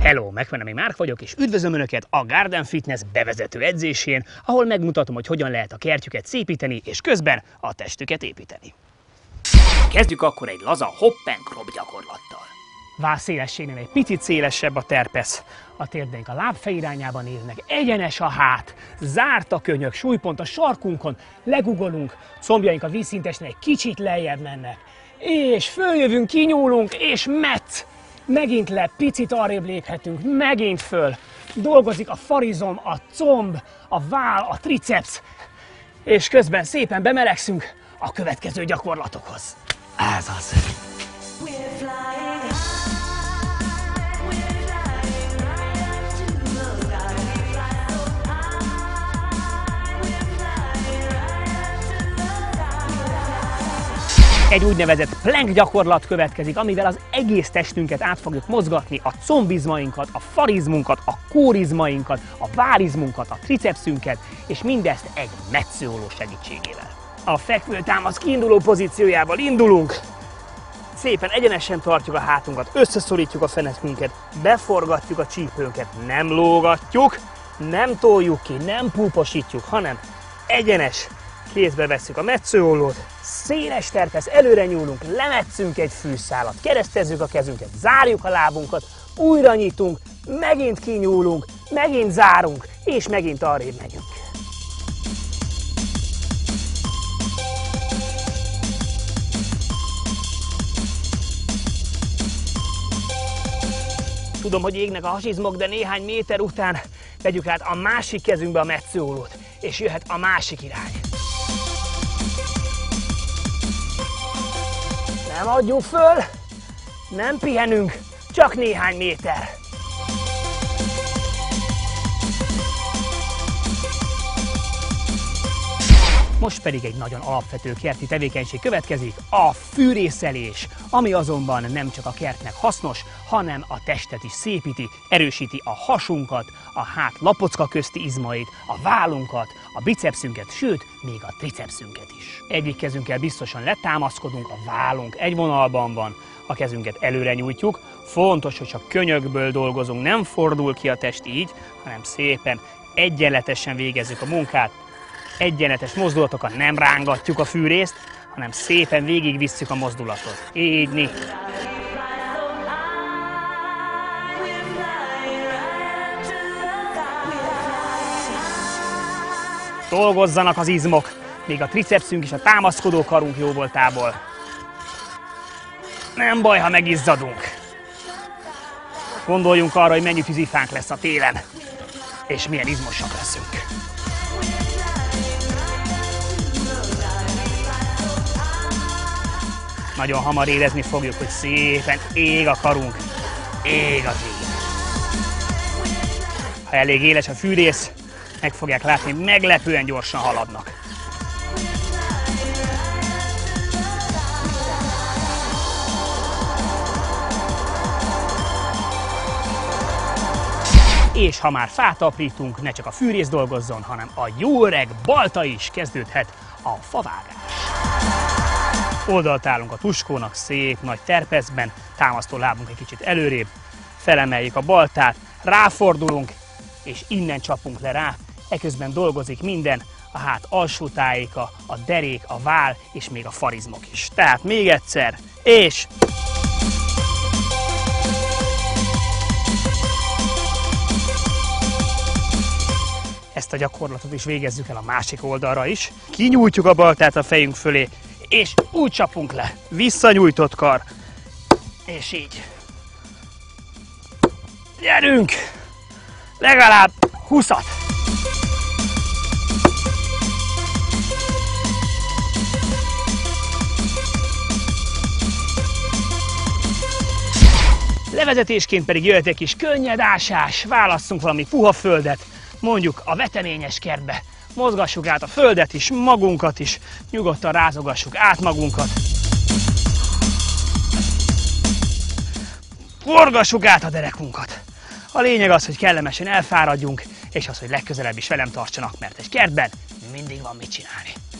Hello, McMenemy Márk vagyok, és üdvözlöm Önöket a Garden Fitness bevezető edzésén, ahol megmutatom, hogy hogyan lehet a kertjüket szépíteni, és közben a testüket építeni. Kezdjük akkor egy laza hop and crop gyakorlattal. Váz szélességnél egy picit szélesebb a terpesz. A térdeink a lábfej irányába néznek, egyenes a hát, zárt a könyök, súlypont a sarkunkon, legugolunk, combjaink a vízszintesnél egy kicsit lejjebb mennek. És följövünk, kinyúlunk, és metsz! Megint le, picit arrébb léphetünk, megint föl. Dolgozik a farizom, a comb, a váll, a triceps. És közben szépen bemelegszünk a következő gyakorlatokhoz. Ez az. Egy úgynevezett plank gyakorlat következik, amivel az egész testünket át fogjuk mozgatni, a combizmainkat, a farizmunkat, a kórizmainkat, a vállizmunkat, a tricepszünket, és mindezt egy metszőolló segítségével. A fekvőtámasz kiinduló pozíciójával indulunk, szépen egyenesen tartjuk a hátunkat, összeszorítjuk a fenekünket, beforgatjuk a csípőnket, nem lógatjuk, nem toljuk ki, nem púposítjuk, hanem egyenes. Kézbe vesszük a metszőollót, széles terpesz, előre nyúlunk, lemetszünk egy fűszálat, keresztezzük a kezünket, zárjuk a lábunkat, újra nyitunk, megint kinyúlunk, megint zárunk, és megint arrébb megyünk. Tudom, hogy égnek a hasizmok, de néhány méter után vegyük át a másik kezünkbe a metszőollót, és jöhet a másik irány. Nem adjuk föl, nem pihenünk, csak néhány méter. Most pedig egy nagyon alapvető kerti tevékenység következik, a fűrészelés, ami azonban nem csak a kertnek hasznos, hanem a testet is szépíti, erősíti a hasunkat, a hát lapocka közti izmait, a vállunkat, a bicepszünket, sőt, még a tricepszünket is. Egyik kezünkkel biztosan letámaszkodunk, a vállunk egy vonalban van, a kezünket előre nyújtjuk. Fontos, hogy csak könyökből dolgozunk, nem fordul ki a test így, hanem szépen, egyenletesen végezzük a munkát. Egyenletes mozdulatokkal nem rángatjuk a fűrészt, hanem szépen végigvisszük a mozdulatot. Így. Dolgozzanak az izmok, még a tricepszünk és a támaszkodó karunk jó voltából. Nem baj, ha megizzadunk. Gondoljunk arra, hogy mennyi tűzifánk lesz a télen, és milyen izmosak leszünk. Nagyon hamar érezni fogjuk, hogy szépen ég a karunk, ég az ég. Ha elég éles a fűrész, meg fogják látni, meglepően gyorsan haladnak. És ha már fát aprítunk, ne csak a fűrész dolgozzon, hanem a jó öreg balta is, kezdődhet a favágás. Oldalt állunk a tuskónak, szép nagy terpeszben, támasztó lábunk egy kicsit előrébb, felemeljük a baltát, ráfordulunk, és innen csapunk le rá, eközben dolgozik minden, a hát alsó tájéka, a derék, a váll, és még a farizmok is. Tehát még egyszer, és... Ezt a gyakorlatot is végezzük el a másik oldalra is. Kinyújtjuk a baltát a fejünk fölé, és úgy csapunk le. Visszanyújtott kar. És így. Gyerünk! Legalább 20-at! Levezetésként pedig jöhet egy kis könnyed ásás. Válasszunk valami puha földet, mondjuk a veteményes kertbe. Mozgassuk át a földet is, magunkat is, nyugodtan rázogassuk át magunkat. Forgassuk át a derekunkat. A lényeg az, hogy kellemesen elfáradjunk, és az, hogy legközelebb is velem tartsanak, mert egy kertben mindig van mit csinálni.